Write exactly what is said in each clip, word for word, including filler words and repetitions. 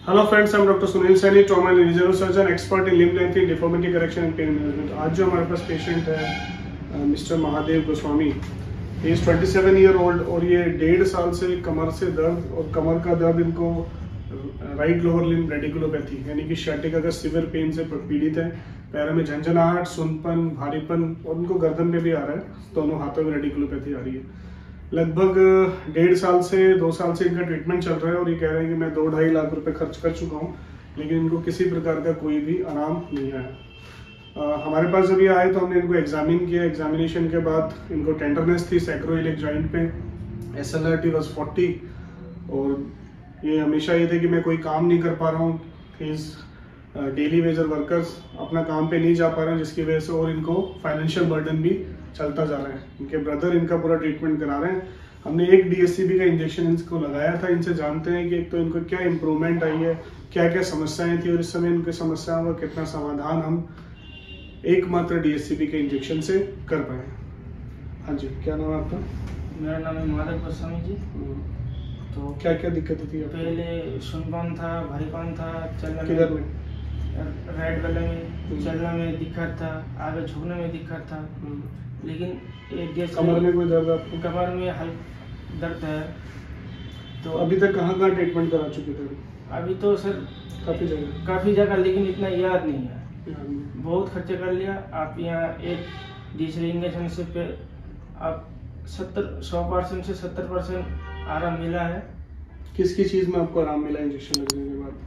Hello friends, I am doctor Sunil Saini, trauma and regional surgeon, expert in limb length, deformity correction and pain management. आज जो हमारे पास patient है mister Mahadev Goswami, he is twenty seven year old और ये डेढ़ साल से कमर से दर्द और कमर का दर्द इनको राइट लोअर लिम्ब रेडिकुलोपैथी यानी कि शैटिका का सिवियर पेन से पीड़ित है। पैरों में झंझनाहट, सुनपन, भारीपन और उनको गर्दन में भी आ रहा है। दोनों हाथों में रेडिकुलोपैथी आ रही है। लगभग डेढ़ साल से दो साल से इनका ट्रीटमेंट चल रहा है और ये कह रहे हैं कि मैं दो ढाई लाख रुपए खर्च कर चुका हूँ, लेकिन इनको किसी प्रकार का कोई भी आराम नहीं आया। हमारे पास जब ये आए तो हमने इनको एग्जामिन किया। एग्जामिनेशन के बाद इनको टेंडरनेस थी सैक्रोइलिक जॉइंट पे, S L R T was forty और ये हमेशा ये थे कि मैं कोई काम नहीं कर पा रहा हूँ। इज डेली वेजर वर्कर्स, अपना काम पे नहीं जा पा रहे हैं, जिसकी वजह से और इनको फाइनेंशियल बर्डन भी चलता जा रहा है। इनके ब्रदर इनका पूरा ट्रीटमेंट करा रहे हैं। हमने एक डी एस सी बी का इंजेक्शन इनको लगाया था। इनसे जानते हैं कि एक तो इनको क्या इम्प्रूवमेंट आई है, क्या क्या समस्याएं थी और इस समय इनकी समस्याओं का कितना समाधान हम एकमात्र डी एस सी बी के इंजेक्शन से कर पाए। हाँ जी, क्या नाम है आपका? मेरा नाम है महादेव गोस्वामी जी। तो क्या क्या दिक्कतें थी? पहले सुनपन था, भारीपन था, चलने किधर में? राइट गले में चलने में दिक्कत था, आगे झुकने में दिक्कत था। लेकिन एक जैसे कमर में कोई दर्द आपको? कमर में हल्का दर्द है। तो अभी तक कहाँ कहाँ ट्रीटमेंट करा चुके थे? अभी तो सर काफी जगह काफ़ी जगह, लेकिन इतना याद नहीं है। याद नहीं। बहुत खर्चा कर लिया। आप यहाँ एक दूसरे इंजेक्शन से पे आप सत्तर सौ परसेंट से सत्तर परसेंट आराम मिला है। किस किस चीज़ में आपको आराम मिला इंजेक्शन लगने के बाद?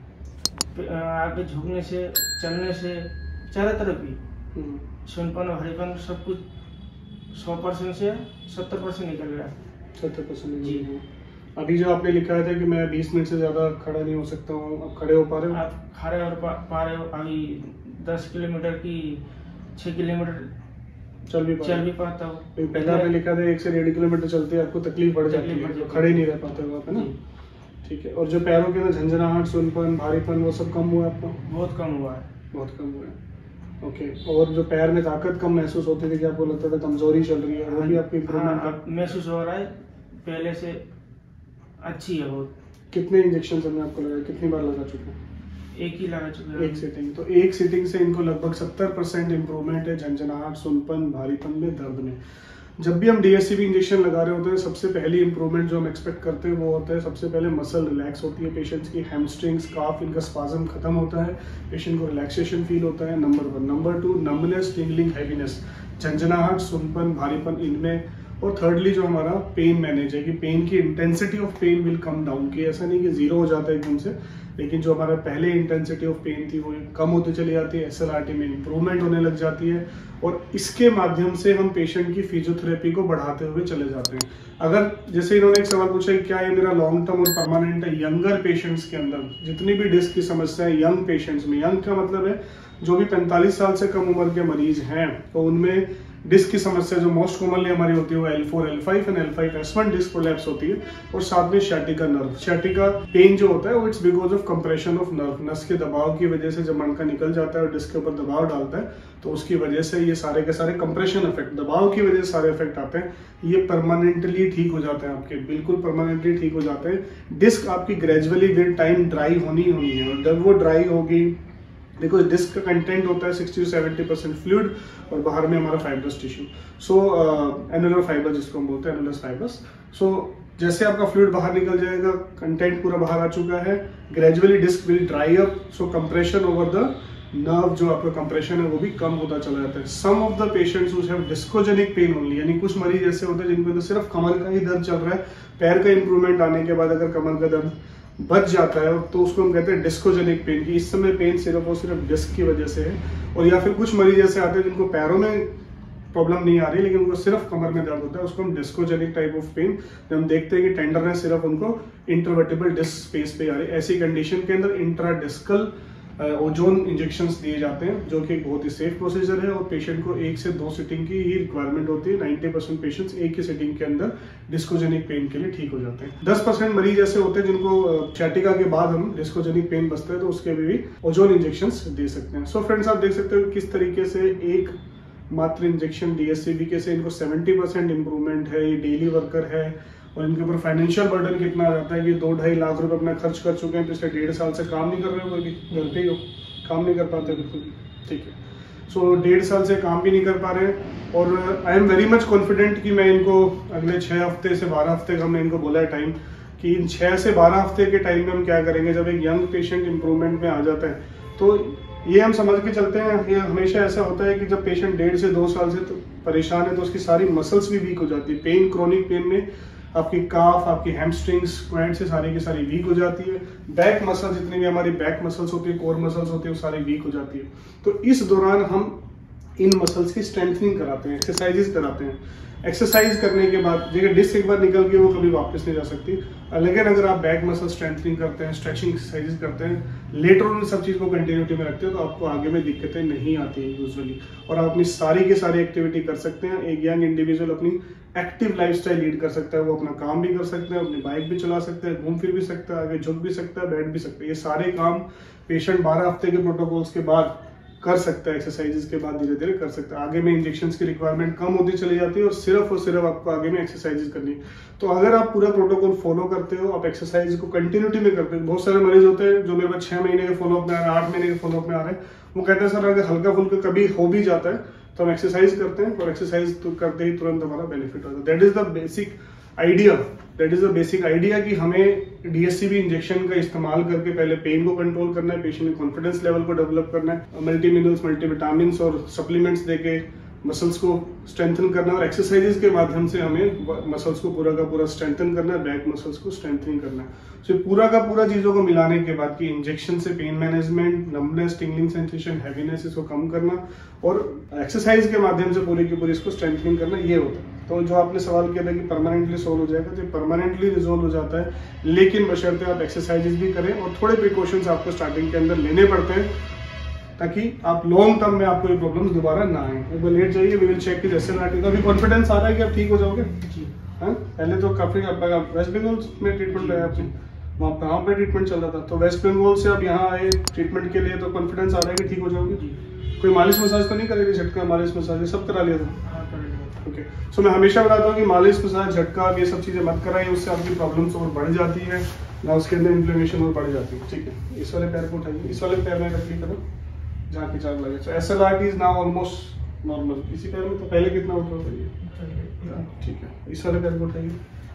आगे झुकने से, चलने से, चारों तरफ ही सुनपन और हरीपन सब कुछ सौ परसेंट से सत्तर परसेंट निकल गया। सत्तर परसेंट जी। अभी जो आपने लिखा था कि मैं बीस मिनट से ज़्यादा खड़ा नहीं हो सकता हूँ, आप खड़े हो पा रहे हो? आप खड़े हो पा, पा रहे हो। अभी दस किलोमीटर की छः किलोमीटर चल भी चल भी पाता हूँ। पहले आपने लिखा था एक से डेढ़ किलोमीटर चलते आपको तकलीफ बढ़ जाती है, तो खड़े नहीं रह पाते हो आप, है ना? ठीक है। और जो पैरों के अंदर झंझनाहट, सुनपन, भारीपन वो सब कम हुआ है आपको? बहुत कम हुआ है। बहुत कम हुआ है। ओके। और जो पैर में ताकत कम महसूस होती थी कि आपको लगता था कमजोरी चल रही है, वो भी आपकी इम्प्रूवमेंट हाँ, महसूस हो रहा है, पहले से अच्छी है बहुत। कितने इंजेक्शन हमने आपको लगाए, कितनी बार लगा चुके हैं? एक ही लगा चुके हैं। एक सिटिंग। तो एक सिटिंग से इनको लगभग सत्तर परसेंट इम्प्रूवमेंट है झंझनाहट, सुनपन, भारीपन में, दर्द में। जब भी हम D S C B injection लगा रहे होते हैं, सबसे पहली इंप्रूवमेंट जो हम एक्सपेक्ट करते हैं वो होता है, सबसे पहले मसल रिलैक्स होती है पेशेंट्स की, हैमस्ट्रिंग्स, काफ, इनका स्पाज्म खत्म होता है, पेशेंट को रिलैक्सेशन फील होता है, number one. Number two, numbness, tingling, heaviness, झंझनाहट, सुनपन, भारीपन इनमें। और थर्डली जो हमारा पेन मैनेज है कि पेन की intensity of pain will come down, कि ऐसा नहीं कि जीरो हो जाता है एकदम से, लेकिन जो हमारा पहले इंटेंसिटी ऑफ पेन थी वो कम होती चली जाती है, एस एल आर टी में इंप्रूवमेंट होने लग जाती है और इसके माध्यम से हम पेशेंट की फिजियोथेरेपी को बढ़ाते हुए चले जाते हैं। अगर जैसे इन्होंने एक सवाल पूछा कि क्या ये मेरा लॉन्ग टर्म और परमानेंट है, यंगर पेशेंट्स के अंदर जितनी भी डिस्क की समस्या है यंग पेशेंट्स में, यंग का मतलब है जो भी पैंतालीस साल से कम उम्र के मरीज हैं, तो उनमें डिस्क की समस्या जो मोस्ट कॉमनली हमारी होती है वो L four, L five and L five S one disc prolapse होती है और साथ में शैटिका नर्व। शैटिका पेन जो होता है वो it's because of compression of nerve, नस के दबाव की वजह से जब मणका निकल जाता है और डिस्क के ऊपर दबाव डालता है तो उसकी वजह से ये सारे के सारे कंप्रेशन इफेक्ट, दबाव की वजह से सारे इफेक्ट आते हैं। ये परमानेंटली ठीक हो जाते हैं आपके, बिल्कुल परमानेंटली ठीक हो जाते हैं। डिस्क आपकी ग्रेजुअली विद टाइम ड्राई होनी होनी है और जब वो ड्राई होगी, देखो डिस्क का कंटेंट होता है sixty two seventy percent fluid और बाहर में हमारा fibrous tissue, so annular fiber जिसको हम बोलते हैं, एनुलस फाइब्रस। सो जैसे आपका फ्लूइड बाहर निकल जाएगा, कंटेंट पूरा बाहर आ चुका है, gradually disc will dry up, so compression over the nerve, जो आपका कंप्रेशन है वो भी कम होता चला जाता है। Some of the patients who have discogenic pain only, यानी कुछ मरीज ऐसे होते हैं जिनको तो सिर्फ कमर का ही दर्द चल रहा है, पैर का इंप्रूवमेंट आने के बाद अगर कमर का दर्द बच जाता है तो उसको हम कहते हैं डिस्कोजेनिक पेन, की इस समय पेन सिर्फ और सिर्फ डिस्क की वजह से है। और या फिर कुछ मरीज ऐसे आते हैं जिनको पैरों में प्रॉब्लम नहीं आ रही लेकिन उनको सिर्फ कमर में दर्द होता है, उसको हम डिस्कोजेनिक टाइप ऑफ पेन, जब हम देखते हैं कि टेंडरनेस सिर्फ उनको इंटरवर्टिबल डिस्क स्पेस पे आ रही है, ऐसी कंडीशन के अंदर इंट्राडिस्कल ओजोन इंजेक्शंस दिए जाते हैं, जो कि एक बहुत ही सेफ प्रोसीजर है और पेशेंट को एक से दो सिटिंग की ही रिक्वायरमेंट होती है। नब्बे परसेंट पेशेंट्स एक ही सिटिंग के अंदर डिस्कोजेनिक पेन के लिए ठीक हो जाते हैं। दस परसेंट मरीज ऐसे होते हैं जिनको शैटिका के बाद हम डिस्कोजेनिक पेन बचता है तो उसके भी ओजोन इंजेक्शंस दे सकते हैं। सो फ्रेंड्स, आप देख सकते हो किस तरीके से एक मात्र injection D S C B के से इनको सेवेंटी परसेंट इंप्रूवमेंट है, ये डेली वर्कर है और इनके ऊपर फाइनेंशियल बर्डन कितना आ जाता है कि दो ढाई लाख रुपए अपना खर्च कर चुके हैं, पिछले डेढ़ साल से काम नहीं कर रहे हो, कोई भी घर पे ही हो, काम नहीं कर पाते बिल्कुल, ठीक है। सो डेढ़ साल से काम भी नहीं कर पा रहे हैं और I am very much confident कि मैं इनको अगले छः हफ्ते से बारह हफ्ते का हमने इनको बोला है टाइम, कि इन छः से बारह हफ्ते के टाइम में हम क्या करेंगे। जब एक यंग पेशेंट इंप्रूवमेंट में आ जाता है तो ये हम समझ के चलते हैं, ये हमेशा ऐसा होता है कि जब पेशेंट डेढ़ से दो साल से तो परेशान है तो उसकी सारी मसल्स भी वीक हो जाती है। पेन, क्रोनिक पेन में आपकी काफ, आपकी हैमस्ट्रिंग्स, क्वाड से सारी की सारी वीक हो जाती है। बैक मसल, जितनी भी हमारी बैक मसल्स होती है, कोर मसल्स होती है, वो सारी वीक हो जाती है। तो इस दौरान हम इन मसल्स की स्ट्रेंथनिंग कराते हैं, एक्सरसाइजेस कराते हैं। एक्सरसाइज करने के बाद देखिए डिस्क एक बार निकल गई वो कभी वापस नहीं जा सकती, लेकिन अगर आप बैक मसल स्ट्रेंथनिंग करते हैं, स्ट्रेचिंग एक्सरसाइजेस करते हैं, लेटर उन सब चीज़ को कंटिन्यूटी में रखते हैं तो आपको आगे में दिक्कतें नहीं आती हैं यूजुअली, और आप अपनी सारी की सारी एक्टिविटी कर सकते हैं। एक यंग इंडिविजुअल अपनी एक्टिव लाइफस्टाइल लीड कर सकता है, वो अपना काम भी कर सकते हैं, अपनी बाइक भी चला सकते हैं, घूम फिर भी सकता है, आगे झुक भी सकता है, बैठ भी सकता है। ये सारे काम पेशेंट बारह हफ्ते के प्रोटोकॉल्स के बाद कर सकता है, एक्सरसाइजेस के बाद धीरे धीरे कर सकता है। आगे में इंजेक्शंस की रिक्वायरमेंट कम होती चली जाती है और सिर्फ और सिर्फ आपको आगे में एक्सरसाइजेस करनी है। तो अगर आप पूरा प्रोटोकॉल फॉलो करते हो, आप एक्सरसाइज को कंटिन्यूटी में करते हो। बहुत सारे मरीज होते हैं जो मेरे पास छह महीने के फॉलोअप में आ रहे हैं, आठ महीने के फॉलोअप में आ रहे हैं, वो कहते हैं सर अगर हल्का फुल्का कभी हो भी जाता है तो हम एक्सरसाइज करते हैं और एक्सरसाइज तो करते ही तुरंत हमारा बेनिफिट होता है। That is the basic idea that is the basic idea कि हमें डीएससीबी इंजेक्शन का इस्तेमाल करके पहले पेन को कंट्रोल करना है, पेशेंट के कॉन्फिडेंस लेवल को डेवलप करना है, मल्टी मिनरल्स, मल्टीविटामिन और सप्लीमेंट्स देके मसल्स को स्ट्रेंथन करना है, और एक्सरसाइजेस के माध्यम से हमें मसल्स को पूरा का पूरा स्ट्रेंथन करना है, बैक मसल्स को स्ट्रेंथनिंग करना है। तो so, पूरा का पूरा चीजों को मिलाने के बाद कि इंजेक्शन से pain management, numbness, tingling sensation, heaviness इसको कम करना और एक्सरसाइज के माध्यम से पूरी की पूरी इसको स्ट्रेंथनिंग करना, ये होता है। तो जो आपने सवाल किया था कि परमानेंटली सोल्व हो जाएगा, तो परमानेंटली रिजोल्व हो जाता है, लेकिन बशर्ते आप एक्सरसाइजेस भी करें और थोड़े प्रिकॉशंस आपको स्टार्टिंग के अंदर लेने पड़ते हैं ताकि आप लॉन्ग टर्म में आपको ये प्रॉब्लम्स दोबारा ना आए। एक बार लेट जाइए, वी विल चेक कि जैसे ना अभी कॉन्फिडेंस आ रहा है कि आप ठीक हो जाओगे जी। हाँ, पहले तो काफी वेस्ट बंगाल में ट्रीटमेंट लगाया आपने, वहाँ कहाँ पे ट्रीटमेंट चल रहा था, तो वेस्ट बंगाल से आप यहाँ आए ट्रीटमेंट के लिए, तो कॉन्फिडेंस आ रहा है कि ठीक हो जाओगे जी। कोई मालिश मसाज तो नहीं करेगी, झटका मालिश मसाज ये सब करा लिया था? ओके, सो मैं हमेशा बताता हूँ कि मालिश मसाज, झटका, ये सब चीजें मत कराइए, उससे आपकी प्रॉब्लम्स और बढ़ जाती है ना, उसके अंदर इन्फ्लेमेशन और बढ़ जाती है। ठीक है, इस वाले पैर को उठाइए, इस वाले पैर में रखिए करो जहाँ की चार लगे। So S L R T is now almost normal. इसी पैर में तो पहले कितना उठ रहा था? ठीक है, इस वाले पैर को उठाइए।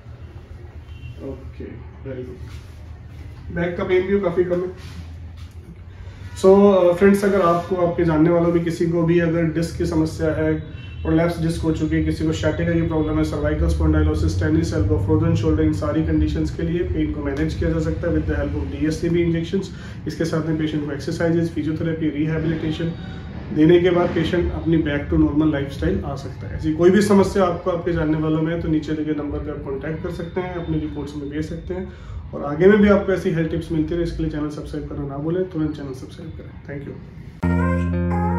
Okay, very good. बैक का पेन भी काफी कम है। सो फ्रेंड्स, अगर आपको, आपके जानने वालों में किसी को भी अगर डिस्क की समस्या है, प्रोलैप्स डिस्क हो चुकी है, किसी को शैटिका की प्रॉब्लम है, cervical spondylosis, tennis elbow, frozen shoulder, इन सारी कंडीशंस के लिए पेन को मैनेज किया जा सकता है with the help of DSCB injections. इसके साथ में पेशेंट को एक्सरसाइजेस, फिजियोथेरेपी, रिहैबिलिटेशन देने के बाद पेशेंट अपनी बैक टू नॉर्मल लाइफस्टाइल आ सकता है। ऐसी कोई भी समस्या आपको आपके जानने वालों में है तो नीचे दिए नंबर पर आप कॉन्टैक्ट कर सकते हैं, अपनी रिपोर्ट्स में भेज सकते हैं, और आगे में भी आपको ऐसी हेल्थ टिप्स मिलती रहे इसके लिए चैनल सब्सक्राइब करना ना भूलें, तुरंत चैनल सब्सक्राइब करें। Thank you.